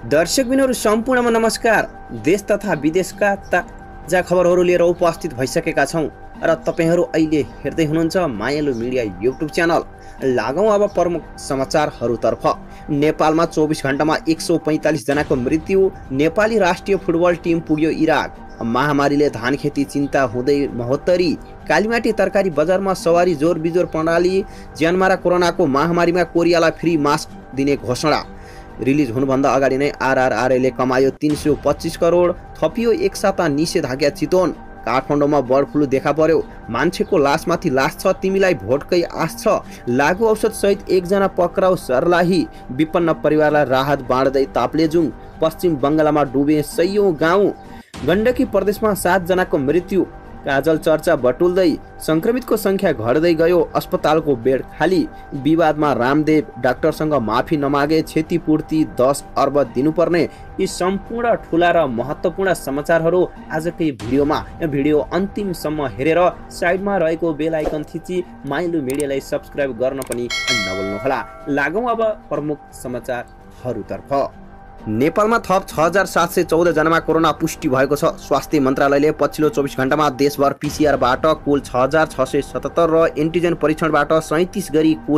दर्शकबिनहरू सम्पूर्णमा नमस्कार। देश तथा विदेशका ताजा खबरहरू लिएर उपस्थित भइसकेका छौँ र तपाईहरू अहिले हेर्दै हुनुहुन्छ मायालु मिडिया युट्युब च्यानल। लागौँ अब प्रमुख समाचारहरूतर्फ। नेपालमा 24 घण्टामा 145 जनाको मृत्यु। नेपाली राष्ट्रिय फुटबल टिम पुग्यो इराक। महामारीले धान खेती चिन्ता हुँदै महोत्तरी। कालीमाटी तरकारी बजारमा सवारी जोर बिजोर प्रणाली। ज्यानमारा कोरोनाको महामारीमा कोरियालाई फ्री मास्क दिने घोषणा। रिलिज हुनुभन्दा अगाडि नै आरआरआरले कमायो 325 करोड। थपियो एक साता निषेधाज्ञा चितवन। काठमाडौँमा बर्ड फ्लू देखा पर्यो। मान्छेको लासमाथि लास छ, तिमीलाई भोटकै आश छ। लागु औषध सहित एकजना पक्राउ सर्लाही। विपन्न परिवारलाई राहत बाँड्दै ताप्लेजुङ। पश्चिम बङ्गालमा डुबे सयौं गाउँ। गण्डकी प्रदेशमा 7 जनाको मृत्यु। काजल चर्चा बटुल्दै। संक्रमितको संख्या घट्दै गयो। अस्पतालको बेड खाली। विवादमा रामदेव डाक्टरसँग माफी नमागे। क्षतिपूर्ति 10 अर्ब दिनुपर्ने। यी सम्पूर्ण ठुला र महत्त्वपूर्ण समाचारहरू आजकै भिडियोमा। भिडियो अन्तिमसम्म हेरेर साइडमा रहेको बेल आइकन थिची मायालु मिडियालाई सब्स्क्राइब गर्न पनि नभुल्नुहोला। लागौँ अब प्रमुख समाचारहरूतर्फ। नेपालमा थप 6714 जनामा कोरोना पुष्टि भएको छ। स्वास्थ्य मन्त्रालयले पछिल्लो 24 घण्टामा देशभर पिसिआरबाट कुल 6677 र एन्टिजेन परीक्षणबाट 37 गरी कुल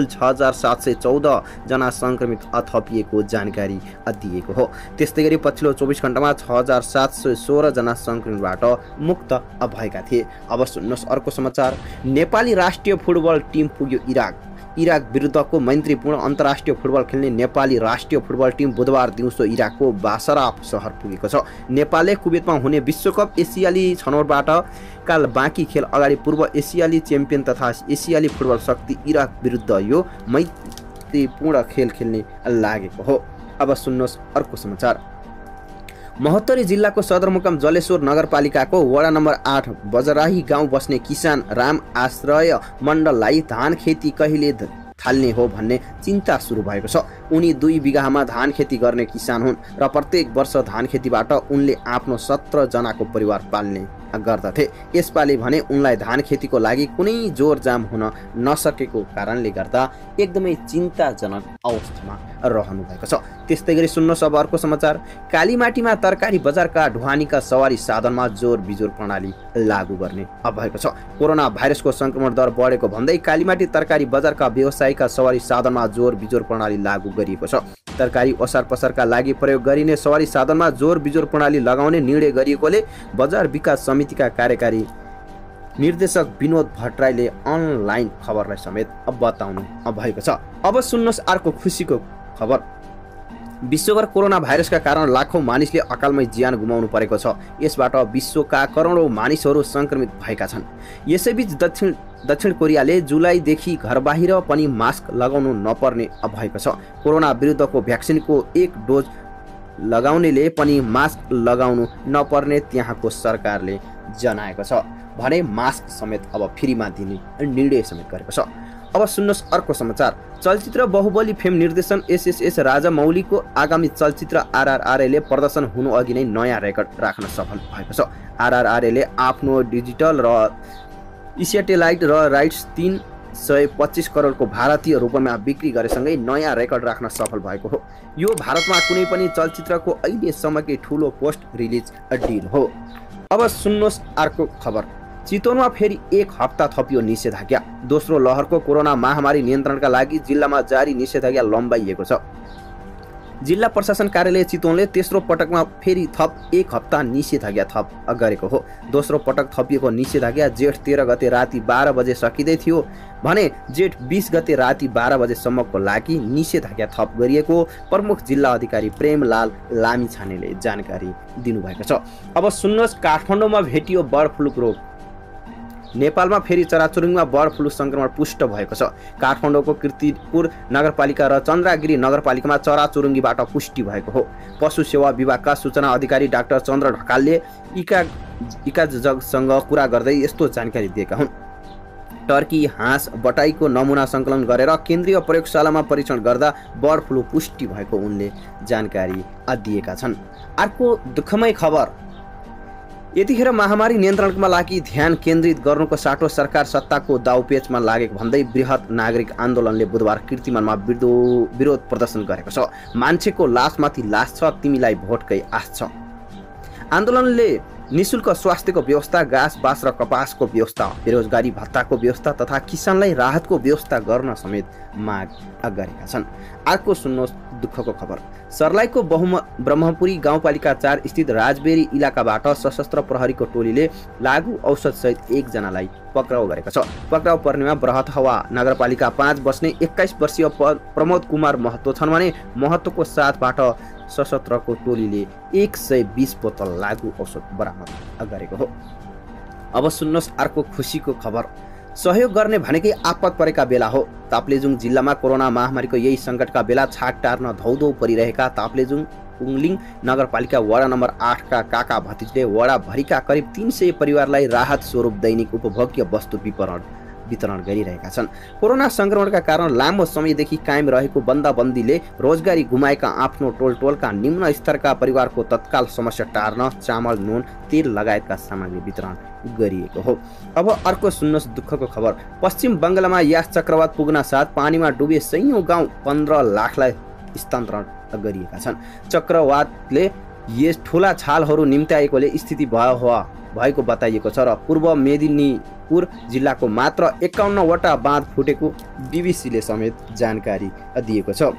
6714 जना संक्रमित थपिएको जानकारी दिएको हो। त्यस्तै गरी पछिल्लो 24 घण्टामा 6716 जना संक्रमितबाट मुक्त भएका थिए। अब सुन्नुहोस् अर्को समाचार। नेपाली राष्ट्रिय फुटबल टिम पुग्यो इराक। इराक विरुद्धको मैत्रीपूर्ण अन्तर्राष्ट्रिय फुटबल खेल्ने नेपाली राष्ट्रिय फुटबल टिम बुधबार दिउँसो इराकको बासरा सहर पुगेको छ। नेपालले कुवेतमा हुने विश्वकप एसियाली छनौटबाट काल बाँकी खेल अगाडि पूर्व एसियाली च्याम्पियन तथा एसियाली फुटबल शक्ति इराक विरुद्ध यो मैत्रीपूर्ण खेल खेल्ने लागेको हो। अब सुन्नुहोस् अर्को समाचार। महोत्तरी जिल्लाको सदरमुकाम जलेश्वर नगरपालिकाको वडा नम्बर 8 बजराही गाउँ बस्ने किसान राम आश्रय मण्डललाई धान खेती कहिले थाल्ने हो भन्ने चिन्ता सुरु भएको छ। उनी 2 बिघामा धान खेती गर्ने किसान हुन् र प्रत्येक वर्ष धान खेतीबाट उनले आफ्नो 17 जनाको परिवार पाल्ने गर्दथे। यसपालि भने उनलाई धान खेतीको लागि कुनै जोरजाम हुन नसकेको कारणले गर्दा एकदमै चिन्ताजनक अवस्थामा रहनु भएको छ। त्यस्तै गरी सुन्नुहोस् अब अर्को समाचार। कालीमाटीमा तरकारी बजारका ढुवानीका सवारी साधनमा जोर बिजोर प्रणाली लागू गर्ने भएको छ। कोरोना भाइरसको संक्रमण दर बढेको भन्दै कालीमाटी तरकारी बजारका व्यवसायीका सवारी साधनमा जोर बिजोर प्रणाली लागू गरिएको छ। तरकारी ओसार पसारका लागि प्रयोग गरिने सवारी साधनमा जोर बिजोर प्रणाली लगाउने निर्णय गरिएकोले बजार विकास समितिका कार्यकारी निर्देशक विनोद भट्टराईले अनलाइन खबरलाई समेत बताउनु भएको छ। अब सुन्नुहोस् अर्को खुसीको खबर। विश्वभर कोरोना भाइरसका कारण लाखौं मानिसले अकालमै ज्यान गुमाउनु परेको छ। यसबाट विश्वका करोडौं मानिसहरू संक्रमित भएका छन्। यसैबीच दक्षिण कोरियाले जुलाईदेखि घरबाहिर पनि मास्क लगाउनु नपर्ने भएको छ। कोरोना विरुद्धको भ्याक्सिनको 1 डोज लगाउनेले पनि मास्क लगाउनु नपर्ने त्यहाँको सरकारले जनाएको छ भने मास्क समेत अब फ्रीमा दिने निर्णय समेत गरेको छ। अब सुन्नुहोस् अर्को समाचार। चलचित्र बाहुबली फिल्म निर्देशन एसएस राजामौलीको आगामी चलचित्र आरआरआरले प्रदर्शन हुनु अघि नै नयाँ रेकर्ड राख्न सफल भएको छ। आरआरआरले आफ्नो डिजिटल र स्याटेलाइट र राइट्स 325 करोडको भारतीय रुपियाँमा बिक्री गरेसँगै नयाँ रेकर्ड राख्न सफल भएको हो। यो भारतमा कुनै पनि चलचित्रको अहिलेसम्मकै ठुलो पोस्ट रिलिज डिल हो। अब सुन्नुहोस् अर्को खबर। चितवनमा फेरि 1 हप्ता थपियो निषेधाज्ञा। दोस्रो लहरको कोरोना महामारी नियन्त्रणका लागि जिल्लामा जारी निषेधाज्ञा लम्बाइएको छ। जिल्ला प्रशासन कार्यालय चितवनले तेस्रो पटकमा फेरि थप 1 हप्ता निषेधाज्ञा थप गरेको हो। दोस्रो पटक थपिएको निषेधाज्ञा जेठ 13 गते राति 12 बजे सकिँदै थियो भने जेठ 20 गते राति 12 बजेसम्मको लागि निषेधाज्ञा थप गरिएको प्रमुख जिल्ला अधिकारी प्रेमलाल लामिछानेले जानकारी दिनुभएको छ। अब सुन्नुहोस् काठमाडौँमा भेटियो बर्ड फ्लूको रोग। नेपालमा फेरि चराचुरुङीमा बर्ड फ्लू संक्रमण पुष्ट भएको छ। काठमाडौँको कीर्तिपुर नगरपालिका र चन्द्रगिरी नगरपालिकामा चराचुरुङ्गीबाट पुष्टि भएको हो। पशु सेवा विभागका सूचना अधिकारी डाक्टर चन्द्र ढकालले इकाजसँग कुरा गर्दै यस्तो जानकारी दिएका हुन्। टर्की हाँस बटाईको नमुना सङ्कलन गरेर केन्द्रीय प्रयोगशालामा परीक्षण गर्दा बर्ड फ्लू पुष्टि भएको उनले जानकारी दिएका छन्। अर्को दुःखमय खबर। यतिखेर महामारी नियन्त्रणमा लागि ध्यान केन्द्रित गर्नुको साटो सरकार सत्ताको दाउपेचमा लागेको भन्दै बृहत नागरिक आन्दोलनले बुधबार कीर्तिमानमा विरोध प्रदर्शन गरेको छ। मान्छेको लासमाथि लास छ, तिमीलाई भोटकै आश छ। आन्दोलनले निशुल्क स्वास्थ्यको व्यवस्था, घाँस बाँस र कपासको व्यवस्था, बेरोजगारी भत्ताको व्यवस्था तथा किसानलाई राहतको व्यवस्था गर्न समेत माग गरेका छन्। अर्को सुन्नुहोस् दुःखको खबर। सर्लाहीको ब्रह्मपुरी गाउँपालिका 4 स्थित राजबेरी इलाकाबाट सशस्त्र प्रहरीको टोलीले लागु औषधसहित 1 जनालाई पक्राउ गरेको छ। पक्राउ पर्नेमा बृहतहवा नगरपालिका 5 बस्ने 21 वर्षीय प्रमोद कुमार महतो छन् भने महतोको साथबाट सशस्त्रको टोलीले 120 बोतल लागु औषध बरामद गरेको हो। अब सुन्नुहोस् अर्को खुसीको खबर। सहयोग गर्ने भनेकै आपत परेका बेला हो। ताप्लेजुङ जिल्लामा कोरोना महामारीको यही सङ्कटका बेला छाक टार्न धौधौ परिरहेका ताप्लेजुङ पुङलिङ नगरपालिका वडा नम्बर 8 का काका भतिजले वडाभरिका करिब 300 परिवारलाई राहत स्वरूप दैनिक उपभोग्य वस्तु वितरण गरिरहेका छन्। कोरोना संक्रमणका कारण लामो समयदेखि कायम रहेको बन्दाबन्दीले रोजगारी गुमाएका आफ्नो टोलका निम्न स्तरका परिवारको तत्काल समस्या टार्न चामल, नुन, तेल लगायतका सामग्री वितरण गरिएको हो। अब अर्को सुन्नुहोस् दुःखको खबर। पश्चिम बङ्गालमा यास चक्रवात पुग्न साथ पानीमा डुबे सयौं गाउँ 15 लाखलाई स्थानान्तरण गरिएका छन्। चक्रवातले यस ठुला छालहरू निम्त्याएकोले स्थिति भएको बताइएको छ र पूर्व मेदिनीपुर जिल्लाको मात्र 51 वटा बाँध फुटेको बीबीसीले समेत जानकारी दिएको छ।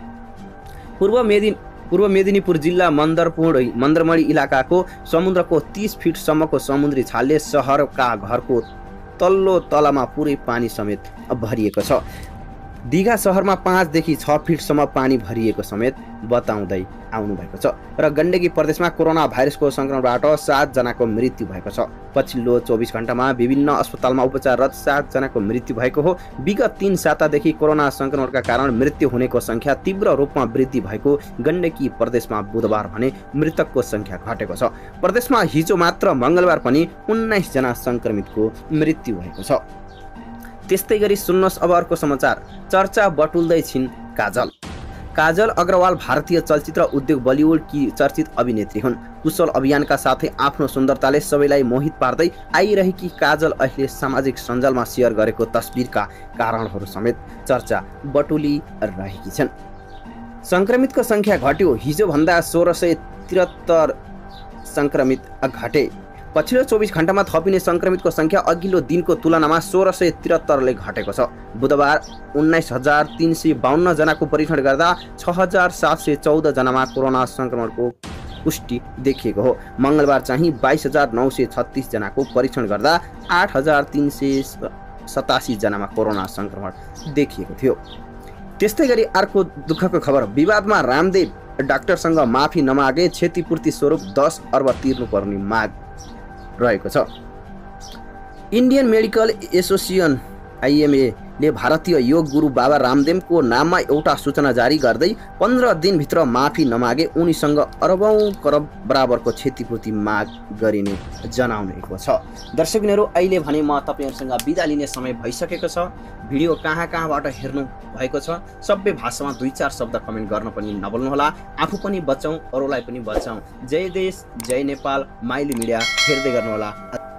पूर्व मेदिनीपुर जिल्ला मन्दरमणी इलाकाको समुद्रको 30 फिटसम्मको समुद्री छालले सहरका घरको तल्लो तलामा पुरै पानी समेत भरिएको छ। दिघा सहरमा 5 देखि 6 फिटसम्म पानी भरिएको समेत बताउँदै आउनु भएको छ। र गण्डकी प्रदेशमा कोरोना भाइरसको संक्रमणबाट 7 जनाको मृत्यु भएको छ। पछिल्लो 24 घण्टामा विभिन्न अस्पतालमा उपचाररत 7 जनाको मृत्यु भएको हो। विगत 3 सातादेखि कोरोना संक्रमणका कारण मृत्यु हुनेको संख्या तीव्र रूपमा वृद्धि भएको गण्डकी प्रदेशमा बुधबार भने मृतकको संख्या घटेको छ। प्रदेशमा हिजो मात्र मंगलबार पनि 19 जना संक्रमितको मृत्यु भएको छ। त्यस्तै गरी सुन्नुहोस् अब अर्को समाचार। चर्चा बटुल्दै छिन् काजल। काजल अग्रवाल भारतीय चलचित्र उद्योग बलिउडकी चर्चित अभिनेत्री हुन्। कुशल अभियानका साथै आफ्नो सुन्दरताले सबैलाई मोहित पार्दै आइरहेकी काजल अहिले सामाजिक सञ्जालमा सेयर गरेको तस्बिरका कारणहरू समेत चर्चा बटुलिरहेकी छन्। संक्रमितको संख्या घट्यो। हिजो भन्दा 1673 संक्रमित घटे। पछिल्लो 24 घण्टामा थपिने संक्रमितको संख्या अघिल्लो दिनको तुलनामा 1673 ले घटेको छ। बुधबार 19,352 जनाको परीक्षण गर्दा 6,714 जनामा कोरोना संक्रमणको पुष्टि देखिएको हो। मंगलबार चाहिँ 22,936 जनाको परीक्षण गर्दा 8,387 जनामा कोरोना संक्रमण देखिएको थियो। त्यस्तै गरी अर्को दुःखको खबर। विवादमा रामदेव डाक्टरसँग माफी नमागे क्षतिपूर्ति स्वरूप 10 अर्ब तिर्नुपर्ने माग रहेको छ। इन्डियन मेडिकल एसोसिएसन IMA ले भारतीय योग गुरु बाबा रामदेवको नाममा एउटा सूचना जारी गर्दै 15 दिनभित्र माफी नमागे उनीसँग अरबौं करोड बराबरको क्षतिपूर्ति माग गरिने जनाउनेको छ। दर्शकहरू अहिले भने म तपाईहरुसँग बिदा लिने समय भइसकेको छ। भिडियो कहाँबाट हेर्नु भएको छ सबै भाषामा 2-4 शब्द कमेन्ट गर्न पनि नभुल्नु होला। आफू पनि बचाउँ, अरूलाई पनि बचाउँ। जय देश, जय नेपाल। माइली मिडिया हेर्दै गर्नु होला।